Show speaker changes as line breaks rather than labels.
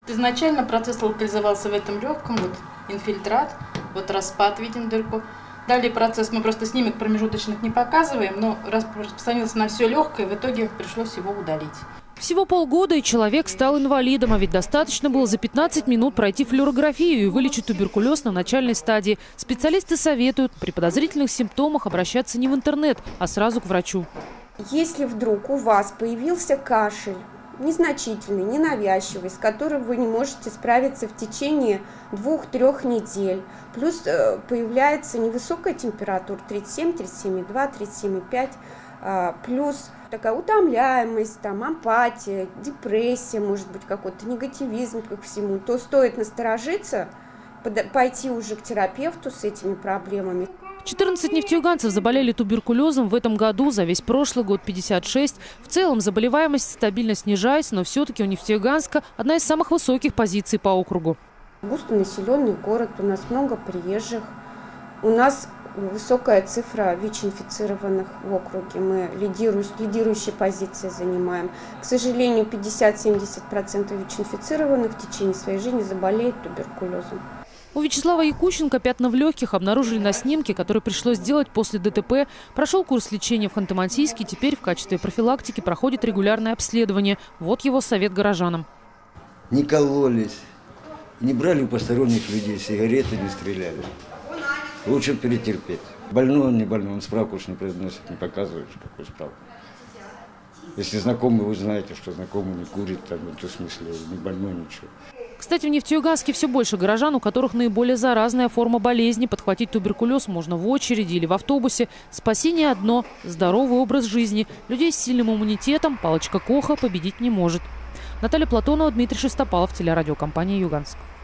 Изначально процесс локализовался в этом легком, вот инфильтрат, вот распад, видим дырку. Далее процесс мы просто снимок промежуточных не показываем, но распространился на все легкое, в итоге пришлось его удалить.
Всего полгода, и человек стал инвалидом, а ведь достаточно было за 15 минут пройти флюорографию и вылечить туберкулез на начальной стадии. Специалисты советуют при подозрительных симптомах обращаться не в интернет, а сразу к врачу.
Если вдруг у вас появился кашель, незначительный, ненавязчивый, с которым вы не можете справиться в течение 2-3 недель, плюс появляется невысокая температура 37, 37,2, 37,5, плюс такая утомляемость, там, апатия, депрессия, может быть, какой-то негативизм ко всему, то стоит насторожиться, пойти уже к терапевту с этими проблемами.
14 нефтеюганцев заболели туберкулезом в этом году, за весь прошлый год 56. В целом заболеваемость стабильно снижается, но все-таки у Нефтеюганска одна из самых высоких позиций по округу.
Густонаселенный город, у нас много приезжих, у нас высокая цифра ВИЧ-инфицированных в округе, мы лидирующие позиции занимаем. К сожалению, 50-70% ВИЧ-инфицированных в течение своей жизни заболеют туберкулезом.
У Вячеслава Якущенко пятна в легких обнаружили на снимке, который пришлось сделать после ДТП. Прошел курс лечения в Ханты-Мансийске, теперь в качестве профилактики проходит регулярное обследование. Вот его совет горожанам.
Не кололись, не брали у посторонних людей сигареты, не стреляли. Лучше перетерпеть. Больной он, не больной, он справку уж не произносит, не показывает, какую справку. Если знакомый, вы знаете, что знакомый не курит, там, в смысле, не больной, ничего.
Кстати, в Нефтеюганске все больше горожан, у которых наиболее заразная форма болезни. Подхватить туберкулез можно в очереди или в автобусе. Спасение одно – здоровый образ жизни. Людей с сильным иммунитетом палочка Коха победить не может. Наталья Платонова, Дмитрий Шестопалов, телерадиокомпания «Юганск».